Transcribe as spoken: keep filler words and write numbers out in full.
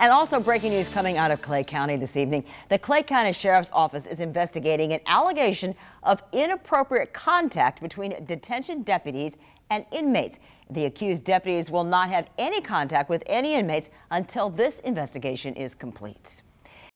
And also breaking news coming out of Clay County this evening. The Clay County Sheriff's Office is investigating an allegation of inappropriate contact between detention deputies and inmates. The accused deputies will not have any contact with any inmates until this investigation is complete.